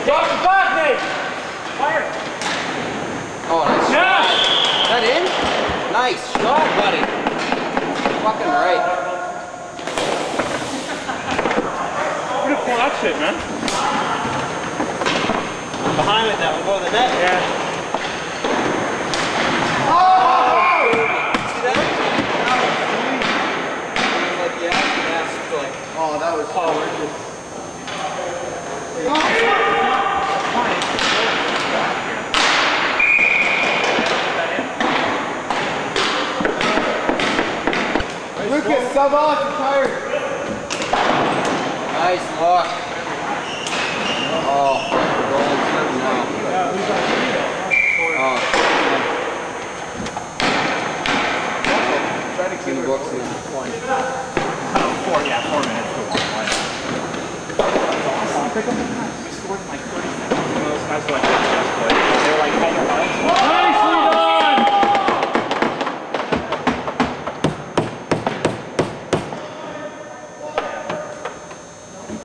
Drop the back, Nate! Fire! Oh, nice shot. Is that in? Nice shot, buddy. Fucking right. Where did pull that shit, man? Behind it now, we'll go to the net. Yeah. Oh! See that? Like, yeah, like, oh, that was gorgeous. Lucas, sub off, you're tired. Nice look. Oh, rolling through now. Oh, try to keep books in 20. 4 minutes to 1. Pick up the time. We scored in like 30 seconds. That's what I did. They were like 10 points.